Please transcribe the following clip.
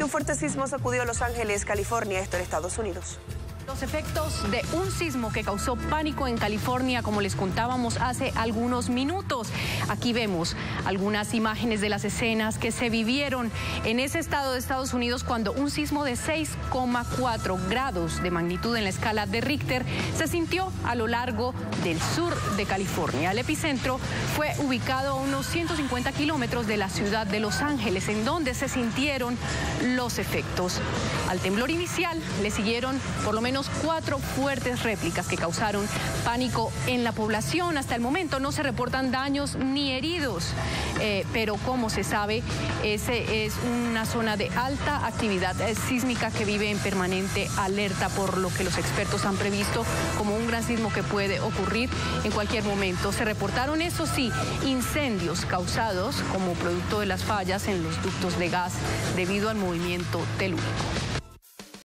Un fuerte sismo sacudió Los Ángeles, California, esto en Estados Unidos. Los efectos de un sismo que causó pánico en California, como les contábamos hace algunos minutos. Aquí vemos algunas imágenes de las escenas que se vivieron en ese estado de Estados Unidos cuando un sismo de 6,4 grados de magnitud en la escala de Richter se sintió a lo largo del sur de California. El epicentro fue ubicado a unos 150 kilómetros de la ciudad de Los Ángeles, en donde se sintieron los efectos. Al temblor inicial le siguieron por lo menos 4 fuertes réplicas que causaron pánico en la población. Hasta el momento no se reportan daños ni heridos, pero como se sabe, ese es una zona de alta actividad sísmica que vive en permanente alerta, por lo que los expertos han previsto como un gran sismo que puede ocurrir en cualquier momento. Se reportaron, eso sí, incendios causados como producto de las fallas en los ductos de gas debido al movimiento telúrico.